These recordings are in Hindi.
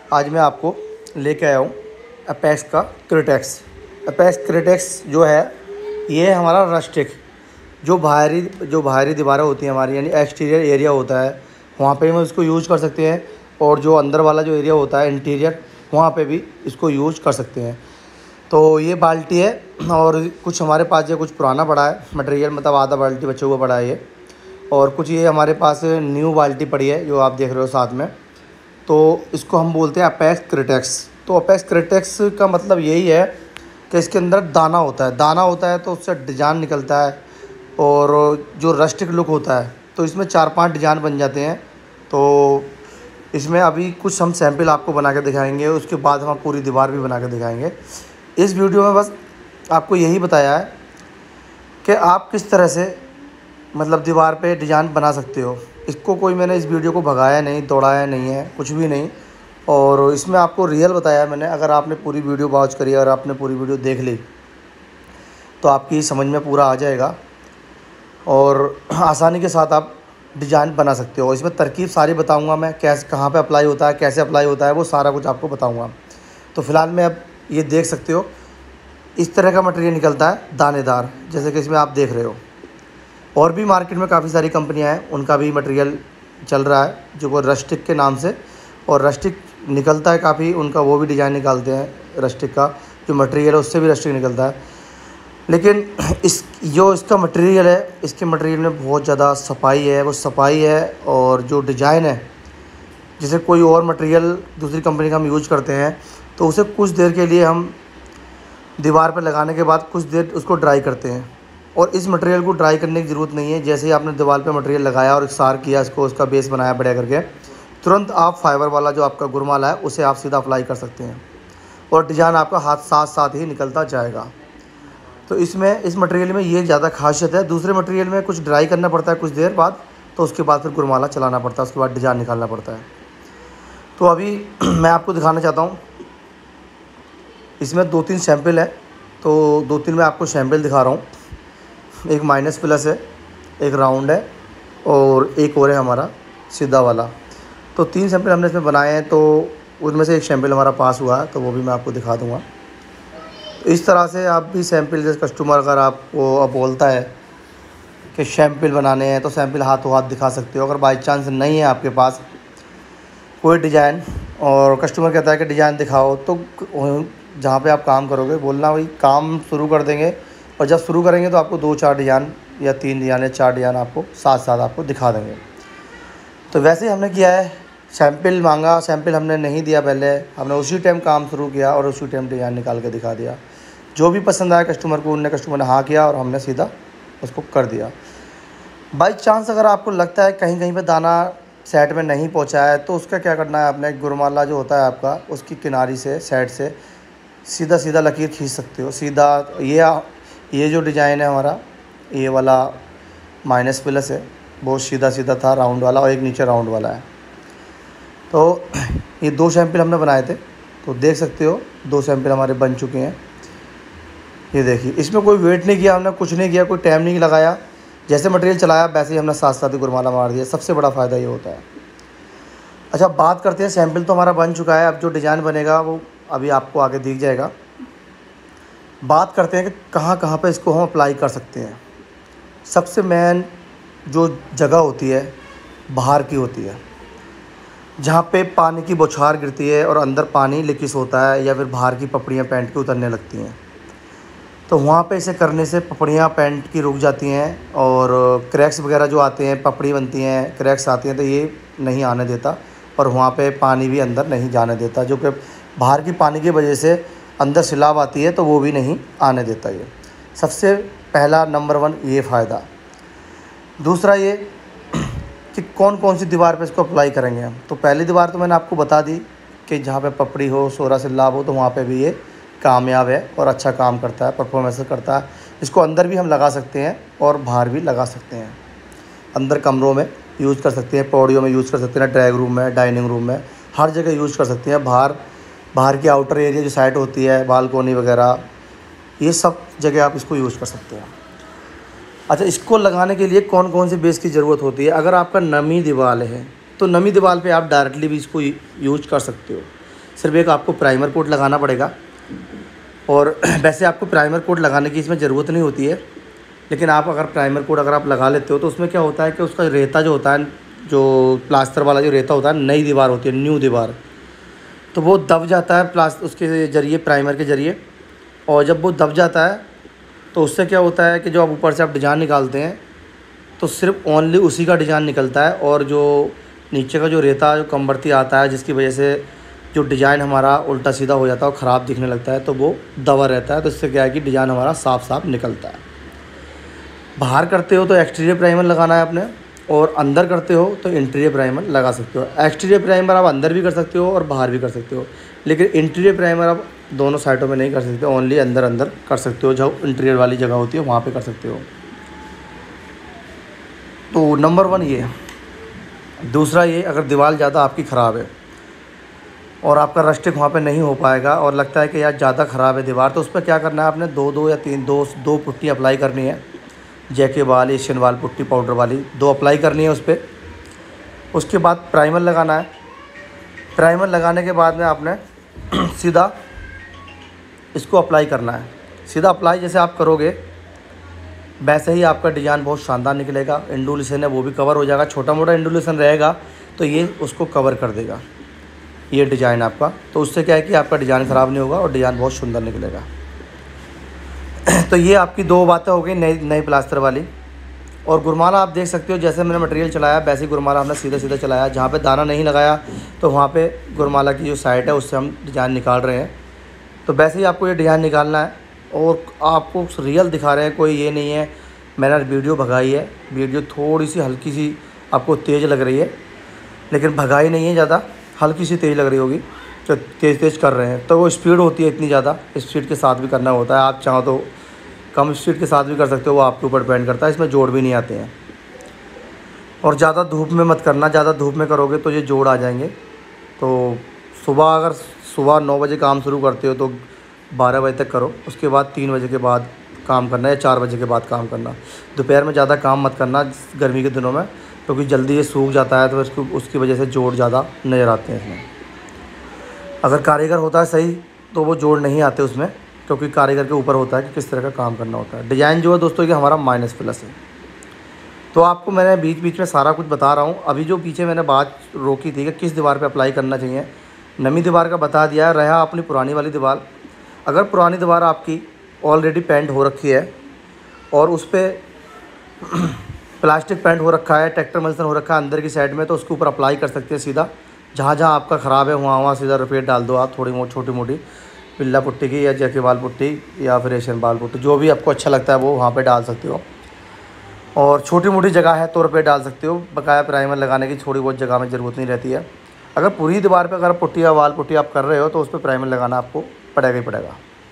आज मैं आपको लेके आया हूँ अपेक्स का क्रिटेक्स। अपेक्स क्रिटेक्स जो है ये हमारा रस्टिक जो बाहरी दीवारें होती हैं हमारी, यानी एक्सटीरियर एरिया होता है, वहाँ पे हम इसको यूज़ कर सकते हैं। और जो अंदर वाला जो एरिया होता है इंटीरियर, वहाँ पे भी इसको यूज़ कर सकते हैं। तो ये बाल्टी है और कुछ हमारे पास ये कुछ पुराना पड़ा है मटेरियल, मतलब आधा बाल्टी बचा हुआ पड़ा है ये, और कुछ ये हमारे पास न्यू बाल्टी पड़ी है जो आप देख रहे हो साथ में। तो इसको हम बोलते हैं अपेक्स क्रिटेक्स। तो अपेक्स क्रिटेक्स का मतलब यही है कि इसके अंदर दाना होता है तो उससे डिज़ाइन निकलता है, और जो रस्टिक लुक होता है तो इसमें 4-5 डिज़ाइन बन जाते हैं। तो इसमें अभी कुछ हम सैंपल आपको बना के दिखाएंगे, उसके बाद हम पूरी दीवार भी बना के दिखाएंगे। इस वीडियो में बस आपको यही बताया है कि आप किस तरह से मतलब दीवार पे डिज़ाइन बना सकते हो। इसको कोई मैंने इस वीडियो को भगाया नहीं, दौड़ाया नहीं है, कुछ भी नहीं। और इसमें आपको रियल बताया है मैंने। अगर आपने पूरी वीडियो वॉच करी और आपने पूरी वीडियो देख ली तो आपकी समझ में पूरा आ जाएगा और आसानी के साथ आप डिज़ाइन बना सकते हो। इसमें तरकीब सारी बताऊंगा मैं, कैसे कहाँ पे अप्लाई होता है, कैसे अप्लाई होता है, वो सारा कुछ आपको बताऊंगा। तो फ़िलहाल मैं अब ये देख सकते हो इस तरह का मटेरियल निकलता है दानेदार, जैसे कि इसमें आप देख रहे हो। और भी मार्केट में काफ़ी सारी कंपनियां हैं, उनका भी मटेरियल चल रहा है जो वो रस्टिक के नाम से, और रस्टिक निकलता है काफ़ी उनका, वो भी डिज़ाइन निकालते हैं रस्टिक का। जो मटेरियल है उससे भी रस्टिक निकलता है। लेकिन इसका मटेरियल है, इसके मटेरियल में बहुत ज़्यादा सफाई है, वो सफाई है। और जो डिज़ाइन है, जैसे कोई और मटेरियल दूसरी कंपनी का हम यूज करते हैं तो उसे कुछ देर के लिए हम दीवार पर लगाने के बाद कुछ देर उसको ड्राई करते हैं, और इस मटेरियल को ड्राई करने की ज़रूरत नहीं है। जैसे ही आपने दीवार पे मटेरियल लगाया और इकसार किया इसको, उसका बेस बनाया बढ़िया करके, तुरंत आप फाइबर वाला जो आपका गुरमाला है उसे आप सीधा अप्लाई कर सकते हैं और डिज़ाइन आपका साथ साथ ही निकलता जाएगा। तो इसमें इस मटेरियल में ये ज़्यादा खासियत है। दूसरे मटेरियल में कुछ ड्राई करना पड़ता है कुछ देर बाद, तो उसके बाद फिर गुरमाला चलाना पड़ता है, उसके बाद डिज़ाइन निकालना पड़ता है। तो अभी मैं आपको दिखाना चाहता हूँ, इसमें 2-3 सैंपल है, तो 2-3 मैं आपको सैंपल दिखा रहा हूँ। एक माइनस प्लस है, एक राउंड है, और एक और है हमारा सीधा वाला। तो 3 सैंपल हमने इसमें बनाए हैं, तो उनमें से एक सैंपल हमारा पास हुआ है, तो वो भी मैं आपको दिखा दूँगा। तो इस तरह से आप भी सैंपल, जैसे कस्टमर अगर आपको अब बोलता है कि सैंपल बनाने हैं तो सैंपल हाथों हाथ दिखा सकते हो। अगर बाई चांस नहीं है आपके पास कोई डिज़ाइन और कस्टमर कहता है कि डिज़ाइन दिखाओ, तो जहाँ पे आप काम करोगे बोलना भाई काम शुरू कर देंगे, और जब शुरू करेंगे तो आपको 2-4 डिज़ाइन या 3 डिज़ाइन या 4 डिज़ाइन आपको साथ साथ आपको दिखा देंगे। तो वैसे ही हमने किया है, सैंपल मांगा, सैंपल हमने नहीं दिया पहले, हमने उसी टाइम काम शुरू किया और उसी टाइम डिज़ाइन निकाल के दिखा दिया। जो भी पसंद आया कस्टमर को, कस्टमर ने हाँ किया और हमने सीधा उसको कर दिया। बाई चांस अगर आपको लगता है कहीं कहीं पे दाना सेट में नहीं पहुंचा है, तो उसका क्या करना है, अपने गुरमाला जो होता है आपका, उसकी किनारी से साइड से सीधा लकीर खींच सकते हो सीधा। ये जो डिज़ाइन है हमारा, ये वाला माइनस प्लस है, बहुत सीधा था राउंड वाला, और एक नीचे राउंड वाला है। तो ये 2 सैंपल हमने बनाए थे, तो देख सकते हो 2 सैंपल हमारे बन चुके हैं। ये देखिए, इसमें कोई वेट नहीं किया हमने, कुछ नहीं किया, कोई टाइम नहीं लगाया, जैसे मटेरियल चलाया वैसे ही हमने साथ साथ ही गुरमाला मार दिया। सबसे बड़ा फ़ायदा ये होता है। अच्छा, बात करते हैं, सैंपल तो हमारा बन चुका है, अब जो डिज़ाइन बनेगा वो अभी आपको आगे दिख जाएगा। बात करते हैं कि कहाँ कहाँ पे इसको हम अप्लाई कर सकते हैं। सबसे मेन जो जगह होती है बाहर की होती है, जहाँ पे पानी की बौछार गिरती है और अंदर पानी लीकेज होता है, या फिर बाहर की पपड़ियाँ पैंट की उतरने लगती हैं, तो वहाँ पे इसे करने से पपड़ियाँ पैंट की रुक जाती हैं, और क्रैक्स वगैरह जो आते हैं, पपड़ी बनती हैं, क्रैक्स आती हैं, तो ये नहीं आने देता, और वहाँ पे पानी भी अंदर नहीं जाने देता। जो कि बाहर की पानी की वजह से अंदर सिलाब आती है, तो वो भी नहीं आने देता। ये सबसे पहला नंबर 1 ये फ़ायदा। दूसरा ये कि कौन सी दीवार पे इसको अप्लाई करेंगे हम। तो पहली दीवार तो मैंने आपको बता दी कि जहाँ पे पपड़ी हो, सोरा सिलाब हो, तो वहाँ पे भी ये कामयाब है और अच्छा काम करता है, परफॉर्मेंस करता है। इसको अंदर भी हम लगा सकते हैं और बाहर भी लगा सकते हैं। अंदर कमरों में यूज़ कर सकते हैं, पौड़ियों में यूज़ कर सकते हैं, ड्राइंग रूम में, डाइनिंग रूम में, हर जगह यूज़ कर सकते हैं। बाहर की आउटर एरिया जो साइड होती है, बालकोनी वगैरह, ये सब जगह आप इसको यूज़ कर सकते हैं। अच्छा, इसको लगाने के लिए कौन सी बेस की ज़रूरत होती है। अगर आपका नमी दीवार है तो नमी दीवार पे आप डायरेक्टली भी इसको यूज कर सकते हो। सिर्फ एक आपको प्राइमर कोट लगाना पड़ेगा। और वैसे आपको प्राइमर कोट लगाने की इसमें ज़रूरत नहीं होती है, लेकिन आप अगर प्राइमर कोट अगर आप लगा लेते हो तो उसमें क्या होता है कि उसका रेता जो होता है, जो प्लास्टर वाला जो रेता होता है, नई दीवार होती है, न्यू दीवार, तो वो दब जाता है उसके ज़रिए, प्राइमर के ज़रिए। और जब वो दब जाता है तो उससे क्या होता है कि जो आप ऊपर से आप डिज़ाइन निकालते हैं तो सिर्फ ओनली उसी का डिज़ाइन निकलता है, और जो नीचे का जो रेता जो कमबरती आता है, जिसकी वजह से जो डिज़ाइन हमारा उल्टा सीधा हो जाता है और ख़राब दिखने लगता है, तो वो दबा रहता है। तो इससे क्या है कि डिज़ाइन हमारा साफ साफ निकलता है। बाहर करते हो तो एक्सटीरियर प्राइमर लगाना है आपने, और अंदर करते हो तो इंटीरियर प्राइमर लगा सकते हो। एक्सटीरियर प्राइमर आप अंदर भी कर सकते हो और बाहर भी कर सकते हो, लेकिन इंटीरियर प्राइमर आप दोनों साइडों में नहीं कर सकते, ओनली अंदर अंदर कर सकते हो। जो इंटीरियर वाली जगह होती है वहाँ पे कर सकते हो। तो नंबर 1 ये। दूसरा ये, अगर दीवार ज़्यादा आपकी ख़राब है और आपका रस्टिक वहाँ पे नहीं हो पाएगा और लगता है कि यार ज़्यादा ख़राब है दीवार, तो उस पर क्या करना है आपने, दो या तीन दो पुट्टी अप्लाई करनी है। जैके वाल, एशियन वाल पुट्टी पाउडर वाली 2 अप्लाई करनी है उस पर। उसके बाद प्राइमर लगाना है। प्राइमर लगाने के बाद में आपने सीधा इसको अप्लाई करना है। सीधा अप्लाई जैसे आप करोगे वैसे ही आपका डिज़ाइन बहुत शानदार निकलेगा। इंडुलेशन है वो भी कवर हो जाएगा, छोटा मोटा इंडुलेशन रहेगा तो ये उसको कवर कर देगा ये डिज़ाइन आपका। तो उससे क्या है कि आपका डिज़ाइन ख़राब नहीं होगा और डिज़ाइन बहुत सुंदर निकलेगा। तो ये आपकी 2 बातें हो गई नई प्लास्टर वाली। और गुरमाला आप देख सकते हो, जैसे मैंने मटेरियल चलाया वैसे ही गुरमाला हमने सीधा सीधा चलाया। जहाँ पे दाना नहीं लगाया तो वहाँ पे गुरमाला की जो साइड है उससे हम डिज़ाइन निकाल रहे हैं। तो वैसे ही आपको ये डिज़ाइन निकालना है, और आपको रियल दिखा रहे हैं, कोई ये नहीं है मैंने वीडियो भगाई है। वीडियो थोड़ी सी हल्की सी आपको तेज़ लग रही है, लेकिन भगाई नहीं है ज़्यादा, हल्की सी तेज़ लग रही होगी तो तेज़ कर रहे हैं। तो वो स्पीड होती है इतनी ज़्यादा, स्पीड के साथ भी करना होता है। आप चाहो तो कम स्पीड के साथ भी कर सकते हो, वो आपके ऊपर डिपेंड करता है। इसमें जोड़ भी नहीं आते हैं। और ज़्यादा धूप में मत करना, ज़्यादा धूप में करोगे तो ये जोड़ आ जाएंगे। तो अगर सुबह 9 बजे काम शुरू करते हो तो 12 बजे तक करो, उसके बाद 3 बजे के बाद काम करना या 4 बजे के बाद काम करना। दोपहर में ज़्यादा काम मत करना गर्मी के दिनों में, क्योंकि जल्दी ये सूख जाता है, तो उसकी वजह से जोड़ ज़्यादा नज़र आते हैं इसमें। अगर कारीगर होता है सही तो वो जोड़ नहीं आते उसमें, क्योंकि कारीगर के ऊपर होता है कि किस तरह का काम करना होता है। डिज़ाइन जो है दोस्तों कि हमारा -+ है। तो आपको मैंने बीच बीच में सारा कुछ बता रहा हूँ। अभी जो पीछे मैंने बात रोकी थी कि किस दीवार पे अप्लाई करना चाहिए, नई दीवार का बता दिया है। रहा अपनी पुरानी वाली दीवार, अगर पुरानी दीवार आपकी ऑलरेडी पेंट हो रखी है और उस पर प्लास्टिक पेंट हो रखा है, ट्रैक्टर मल्सन हो रखा है अंदर की साइड में, तो उसके ऊपर अप्लाई कर सकते हैं सीधा। जहाँ जहाँ आपका ख़राब है वहाँ सीधा रिपेट डाल दो आप, थोड़ी छोटी मोटी पिल्ला पुट्टी की या जैके वाल पुट्टी या फिर एशियन वाल पुट्टी, जो भी आपको अच्छा लगता है वो वहाँ पे डाल सकते हो। और छोटी मोटी जगह है तो रिपेट डाल सकते हो। बकाया प्राइमर लगाने की थोड़ी बहुत जगह में ज़रूरत नहीं रहती है। अगर पूरी दीवार पे अगर पुट्टी या वाल पुट्टी आप कर रहे हो तो उस पर प्राइमर लगाना आपको पड़ेगा ही पड़ेगा।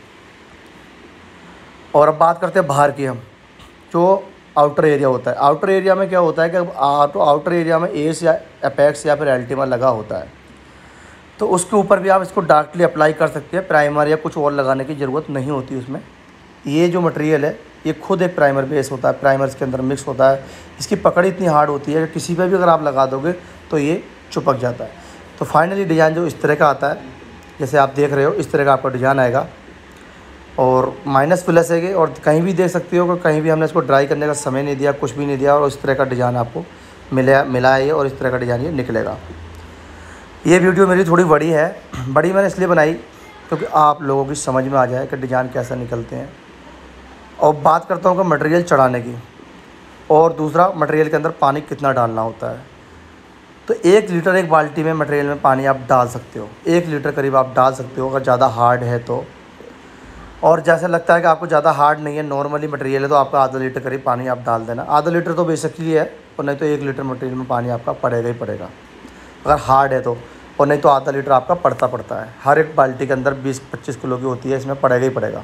और अब बात करते हैं बाहर की हम, जो आउटर एरिया होता है। आउटर एरिया में क्या होता है कि आउटर एरिया में एस या अपेक्स या फिर अल्टीमा लगा होता है, तो उसके ऊपर भी आप इसको डार्कली अप्लाई कर सकते हैं। प्राइमर या कुछ और लगाने की ज़रूरत नहीं होती उसमें। ये जो मटेरियल है ये खुद एक प्राइमर बेस होता है, प्राइमर इसके अंदर मिक्स होता है। इसकी पकड़ इतनी हार्ड होती है कि किसी पे भी अगर आप लगा दोगे तो ये चिपक जाता है। तो फाइनली डिज़ाइन जो इस तरह का आता है, जैसे आप देख रहे हो इस तरह का आपका डिज़ाइन आएगा। और -+ है ये, और कहीं भी देख सकते हो कि कहीं भी हमने इसको ड्राई करने का समय नहीं दिया, कुछ भी नहीं दिया, और इस तरह का डिज़ाइन आपको मिला है ये, और इस तरह का डिज़ाइन ये निकलेगा। ये वीडियो मेरी थोड़ी बड़ी है, बड़ी मैंने इसलिए बनाई क्योंकि आप लोगों की समझ में आ जाए कि डिज़ाइन कैसा निकलते हैं। और बात करता हूँ कि मटेरियल चढ़ाने की, और दूसरा मटेरियल के अंदर पानी कितना डालना होता है। तो 1 लीटर एक बाल्टी में मटेरियल में पानी आप डाल सकते हो, 1 लीटर करीब आप डाल सकते हो अगर ज़्यादा हार्ड है तो। और जैसे लगता है कि आपको ज़्यादा हार्ड नहीं है, नॉर्मली मटेरियल है, तो आपका आधा लीटर करीब पानी आप डाल देना। आधा लीटर तो बेसिकली है, और नहीं तो 1 लीटर मटेरियल में पानी आपका पड़ेगा ही पड़ेगा अगर हार्ड है तो, और नहीं तो आधा लीटर आपका पड़ता है। हर एक बाल्टी के अंदर 20-25 किलो की होती है, इसमें पड़ेगा ही पड़ेगा।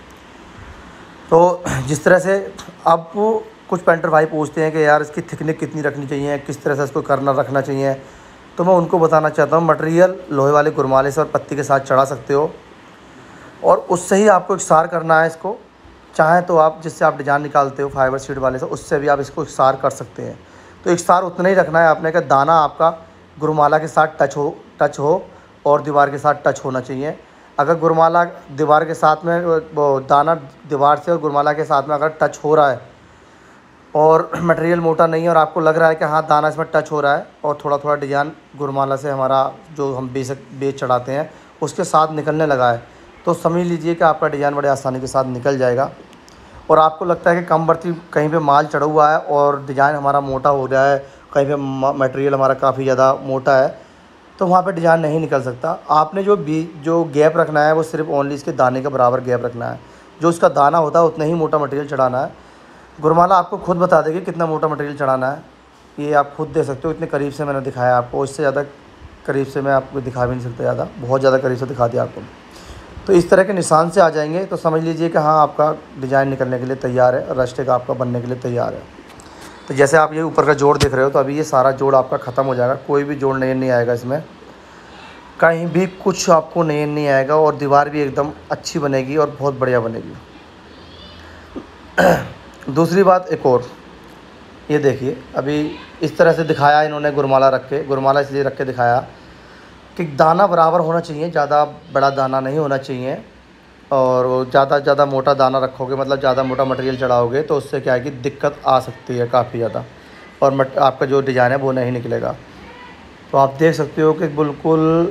तो जिस तरह से अब कुछ पेंटर भाई पूछते हैं कि यार इसकी थिकनेस कितनी रखनी चाहिए, किस तरह से इसको रखना चाहिए, तो मैं उनको बताना चाहता हूँ मटेरियल लोहे वाले गुरमाले से और पत्ती के साथ चढ़ा सकते हो, और उससे ही आपको इकसार करना है इसको। चाहे तो आप जिससे आप डिज़ाइन निकालते हो फाइबर शीट वाले से, उससे भी आप इसको इकसार कर सकते हैं। तो इकसार उतना ही रखना है आपने कि दाना आपका गुरमाला के साथ टच हो, और दीवार के साथ टच होना चाहिए। अगर गुरमाला दीवार के साथ में वो दाना दीवार से और गुरमाला के साथ में अगर टच हो रहा है और मटेरियल मोटा नहीं है और आपको लग रहा है कि हाँ दाना इसमें टच हो रहा है और थोड़ा थोड़ा डिजाइन गुरमाला से हमारा जो हम बेस चढ़ाते हैं उसके साथ निकलने लगा है, तो समझ लीजिए कि आपका डिज़ाइन बड़े आसानी के साथ निकल जाएगा। और आपको लगता है कि कम बढ़ती कहीं पे माल चढ़ा हुआ है और डिज़ाइन हमारा मोटा हो रहा है, कहीं पे मटेरियल हमारा काफ़ी ज़्यादा मोटा है, तो वहाँ पे डिज़ाइन नहीं निकल सकता। आपने जो गैप रखना है वो सिर्फ ओनली इसके दाने के बराबर गैप रखना है। जो उसका दाना होता है उतना ही मोटा मटेरियल चढ़ाना है। गुरमाला आपको खुद बता देगी कितना मोटा मटेरियल चढ़ाना है, ये आप खुद दे सकते हो। इतने करीब से मैंने दिखाया आपको, इससे ज़्यादा करीब से मैं आपको दिखा भी नहीं सकता ज़्यादा, बहुत ज़्यादा करीब से दिखा दिया आपको। तो इस तरह के निशान से आ जाएंगे तो समझ लीजिए कि हाँ आपका डिज़ाइन निकलने के लिए तैयार है, रास्ते का आपका बनने के लिए तैयार है। तो जैसे आप ये ऊपर का जोड़ देख रहे हो, तो अभी ये सारा जोड़ आपका ख़त्म हो जाएगा, कोई भी जोड़ नहीं आएगा इसमें, कहीं भी कुछ आपको नहीं आएगा और दीवार भी एकदम अच्छी बनेगी और बहुत बढ़िया बनेगी। दूसरी बात एक और, ये देखिए अभी इस तरह से दिखाया इन्होंने गुरमाला रख के, गुरमाला इसलिए रख के दिखाया कि दाना बराबर होना चाहिए, ज़्यादा बड़ा दाना नहीं होना चाहिए। और ज़्यादा मोटा दाना रखोगे मतलब ज़्यादा मोटा मटेरियल चढ़ाओगे तो उससे क्या है कि दिक्कत आ सकती है काफ़ी ज़्यादा, और आपका जो डिज़ाइन है वो नहीं निकलेगा। तो आप देख सकते हो कि बिल्कुल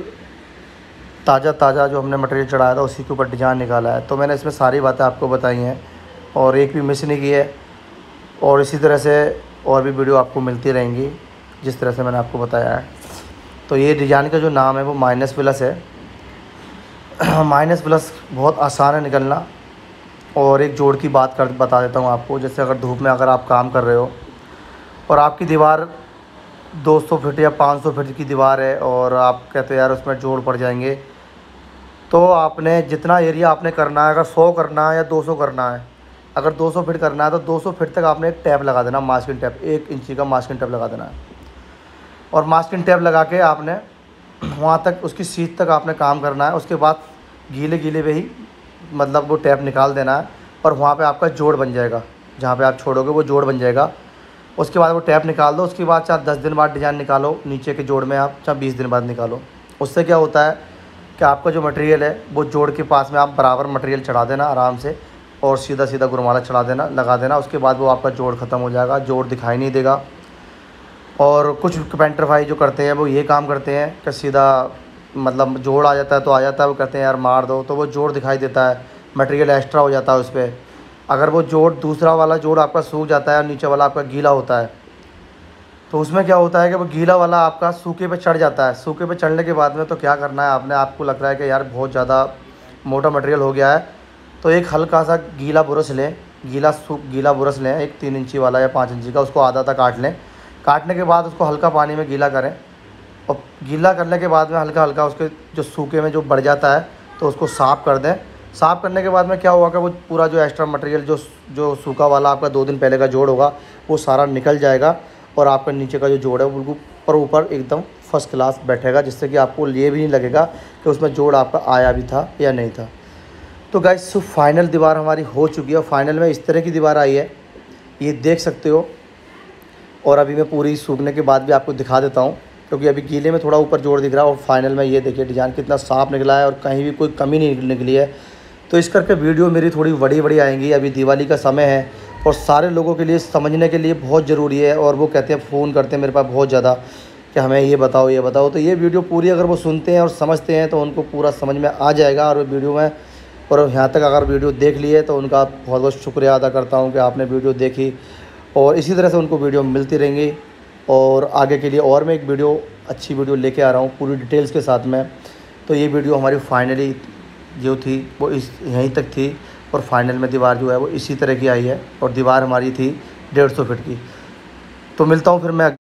ताज़ा जो हमने मटेरियल चढ़ाया था उसी के ऊपर डिज़ाइन निकाला है। तो मैंने इसमें सारी बातें आपको बताई हैं और एक भी मिस नहीं की है। और इसी तरह से और भी वीडियो आपको मिलती रहेंगी जिस तरह से मैंने आपको बताया है। तो ये डिज़ाइन का जो नाम है वो माइनस प्लस है। माइनस प्लस बहुत आसान है निकलना। और एक जोड़ की बात बता देता हूँ आपको। जैसे अगर धूप में अगर आप काम कर रहे हो और आपकी दीवार 200 फीट या 500 फीट की दीवार है और आप कहते हो यार उसमें जोड़ पड़ जाएंगे, तो आपने जितना एरिया आपने करना है, अगर 100 करना है या 200 करना है, अगर 200 फीट करना है तो 200 फीट तक आपने एक टैप लगा देना, मास्किंग टैप, 1 इंची का मास्किंग टैप लगा देना है। और मास्किंग टैप लगा के आपने वहाँ तक उसकी सीट तक आपने काम करना है। उसके बाद गीले पे ही मतलब वो टैप निकाल देना है और वहाँ पे आपका जोड़ बन जाएगा, जहाँ पे आप छोड़ोगे वो जोड़ बन जाएगा। उसके बाद वो टैप निकाल दो। उसके बाद चाहे 10 दिन बाद डिज़ाइन निकालो नीचे के जोड़ में, आप चाहे 20 दिन बाद निकालो। उससे क्या होता है कि आपका जो मटेरियल है वो जोड़ के पास में आप बराबर मटेरियल चढ़ा देना आराम से और सीधा गुरमाला चढ़ा देना, लगा देना। उसके बाद वो आपका जोड़ ख़त्म हो जाएगा, जोड़ दिखाई नहीं देगा। और कुछ पेंटर भाई जो करते हैं वो ये काम करते हैं कि सीधा मतलब जोड़ आ जाता है तो आ जाता है, वो कहते हैं यार मार दो, तो वो जोड़ दिखाई देता है, मटेरियल एक्स्ट्रा हो जाता है उस पर। अगर वो जोड़ दूसरा वाला जोड़ आपका सूख जाता है और नीचे वाला आपका गीला होता है, तो उसमें क्या होता है कि वो गीला वाला आपका सूखे पे चढ़ जाता है। सूखे पे चढ़ने के बाद में तो क्या करना है आपने, आपको लग रहा है कि यार बहुत ज़्यादा मोटा मटेरियल हो गया है, तो एक हल्का सा गीला ब्रश लें, गीला ब्रश लें, एक 3 इंची वाला या 5 इंची का, उसको आधा तक काट लें। काटने के बाद उसको हल्का पानी में गीला करें और गीला करने के बाद में हल्का उसके जो सूखे में जो बढ़ जाता है तो उसको साफ़ कर दें। साफ़ करने के बाद में क्या होगा कि वो पूरा जो एक्स्ट्रा मटेरियल जो सूखा वाला आपका 2 दिन पहले का जोड़ होगा वो सारा निकल जाएगा और आपका नीचे का जो जोड़ है वो बिल्कुल ऊपर एकदम फर्स्ट क्लास बैठेगा, जिससे कि आपको ये भी नहीं लगेगा कि उसमें जोड़ आपका आया भी था या नहीं था। तो गाइस फाइनल दीवार हमारी हो चुकी है और फाइनल में इस तरह की दीवार आई है, ये देख सकते हो। और अभी मैं पूरी सूखने के बाद भी आपको दिखा देता हूँ, क्योंकि अभी गीले में थोड़ा ऊपर जोड़ दिख रहा है और फाइनल में ये देखिए डिज़ाइन कितना साफ़ निकला है और कहीं भी कोई कमी नहीं निकली है। तो इस करके वीडियो मेरी थोड़ी बड़ी आएंगी। अभी दिवाली का समय है और सारे लोगों के लिए समझने के लिए बहुत ज़रूरी है, और वो कहते हैं फ़ोन करते हैं मेरे पास बहुत ज़्यादा कि हमें ये बताओ। तो ये वीडियो पूरी अगर वो सुनते हैं और समझते हैं तो उनको पूरा समझ में आ जाएगा। और वीडियो में और यहाँ तक अगर वीडियो देख लिए तो उनका बहुत बहुत शुक्रिया अदा करता हूँ कि आपने वीडियो देखी, और इसी तरह से उनको वीडियो मिलती रहेंगी। और आगे के लिए और मैं एक अच्छी वीडियो लेके आ रहा हूँ पूरी डिटेल्स के साथ में। तो ये वीडियो हमारी फाइनली जो थी वो यहीं तक थी, और फाइनल में दीवार जो है वो इसी तरह की आई है और दीवार हमारी थी 150 फीट की। तो मिलता हूँ फिर मैं